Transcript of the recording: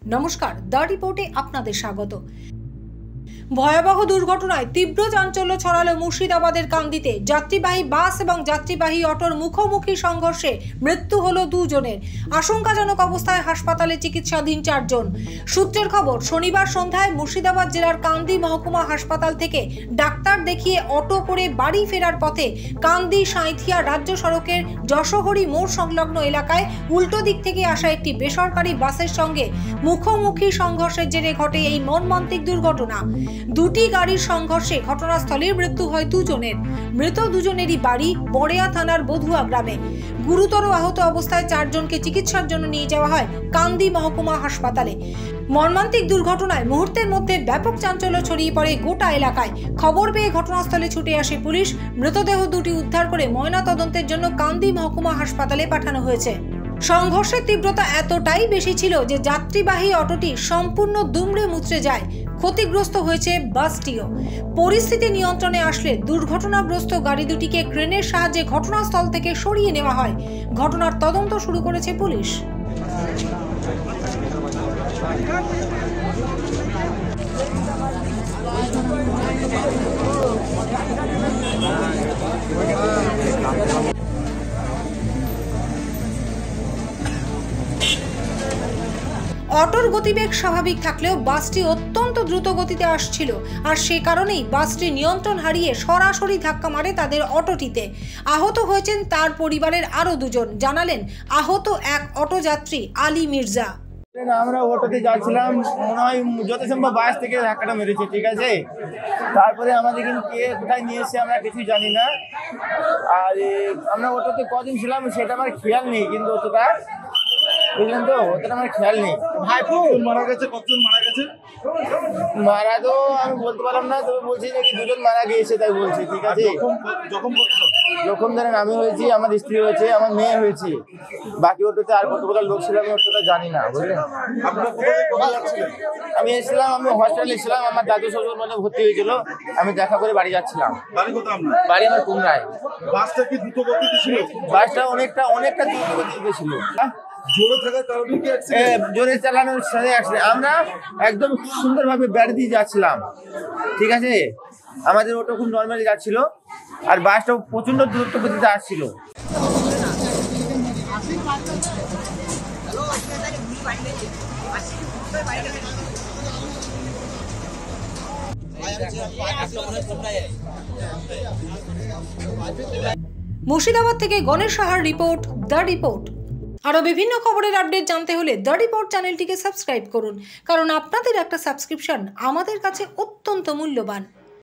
নমস্কার, দ্য রিপোর্টে আপনাদের স্বাগত। ভয়াবহ দুর্ঘটনায় তীব্র চাঞ্চল্য ছড়ালো মুর্শিদাবাদের কান্দিতে। যাত্রীবাহী বাস এবং যাত্রীবাহী অটোর মুখোমুখি সংঘর্ষে মৃত্যু হলো দুজনের। আশঙ্কাজনক অবস্থায় হাসপাতালে চিকিৎসাধীন 4 জন। সূত্রের খবর, শনিবার সন্ধ্যায় মুর্শিদাবাদ জেলার কান্দি মহকুমা হাসপাতাল থেকে ডাক্তার দেখিয়ে অটো করে বাড়ি ফেরার পথে কান্দি সাঁইথিয়া রাজ্য সড়কের যশোহরি মোড় সংলগ্ন এলাকায় উল্টো দিক থেকে আসা একটি বেসরকারি বাসের সঙ্গে মুখোমুখি সংঘর্ষের জেরে ঘটে এই মর্মান্তিক দুর্ঘটনা। দুটি গাড়ির সংঘর্ষে ঘটনাস্থলে মৃত্যু হয় দুজনের। মৃত দুজনেরই বাড়ি বড়িয়া থানার বধুয়া গ্রামে। গুরুতর আহত অবস্থায় 4 জনকে চিকিৎসার জন্য নিয়ে যাওয়া হয় কান্দি মহকুমা হাসপাতালে। মর্মান্তিক দুর্ঘটনায় মুহূর্তের মধ্যে ব্যাপক চাঞ্চল্য ছড়িয়ে পড়ে গোটা এলাকায়। খবর পেয়ে ঘটনাস্থলে ছুটে আসে পুলিশ। মৃতদেহ দুটি উদ্ধার করে ময়নাতদন্তের জন্য কান্দি মহকুমা হাসপাতালে পাঠানো হয়েছে। সংঘর্ষের তীব্রতা এতটাই বেশি ছিল যে যাত্রীবাহী অটোটি সম্পূর্ণ দুমড়ে মুচড়ে যায়। ক্ষতিগ্রস্ত হয়েছে বাসটিও। পরিস্থিতি নিয়ন্ত্রণে আসলে দুর্ঘটনাগ্রস্ত গাড়ি দুটিকে ক্রেনের সাহায্যে ঘটনাস্থল থেকে সরিয়ে নেওয়া হয়। ঘটনার তদন্ত শুরু করেছে পুলিশ। অটোর গতিবেগ স্বাভাবিক থাকলেও বাসটি অত্যন্ত দ্রুত গতিতে আসছিল, আর সে কারণেই বাসটি নিয়ন্ত্রণ হারিয়ে সরাসরি ধাক্কা মারে তাদের অটোটিতে। আহত হয়েছেন তার পরিবারের আরো 2 জন। জানালেন আহত এক অটো যাত্রী আলী মির্জা। আমরা অটোতে যাচ্ছিলাম, মনে হয় যত সম্ভব বাস থেকে ধাক্কাটা মেরেছে, ঠিক আছে। তারপরে আমাদের কিন্তু কে কোথায় নিয়ে এসে আমরা কিছুই জানি না। আর আমরা অটোতে কদিন ছিলাম সেটা আমার খেয়াল নেই, কিন্তু অতটা বুঝলেন তো, অতটা আমার খেয়াল নেই। ভাইপো মারা গেছে, কতজন মারা গেছে? মারা তো আমি বলতে পারলাম না, তবে বলছি নাকি 2 জন মারা গিয়েছে, তাই বলছি, ঠিক আছে। যখন ধরেন আমি হয়েছি, আমার স্ত্রী হয়েছে, আমার মেয়ে হয়েছে, বাকি অটোতে আর কতগুলো লোক ছিল আমি অতটা জানি না, বুঝলেন। আমি এসেছিলাম, আমি হসপিটালে এসেছিলাম, আমার দাদু শ্বশুর মানে ভর্তি হয়েছিল, আমি দেখা করে বাড়ি যাচ্ছিলাম। বাড়ি আমার কুমড়ায়। বাসটা কি দ্রুত গতিতে ছিল? বাসটা অনেকটা দ্রুত গতিতে ছিল। জোরে থাকার কারণে কি অ্যাক্সিডেন্ট? জোরে চালানোর সাথে অ্যাক্সিডেন্ট। আমরা একদম সুন্দরভাবে ব্যাট দিয়ে যাচ্ছিলাম, ঠিক আছে। আমাদের অটো খুব নর্মালি যাচ্ছিল, আর বাসটা প্রচন্ড দূরত্ব গতিতে আসছিল। মুর্শিদাবাদ থেকে গণেশ সাহার রিপোর্ট, দ্য রিপোর্ট। আরও বিভিন্ন খবরের আপডেট জানতে হলে দ্য রিপোর্ট চ্যানেলটিকে সাবস্ক্রাইব করুন, কারণ আপনাদের একটা সাবস্ক্রিপশন আমাদের কাছে অত্যন্ত মূল্যবান।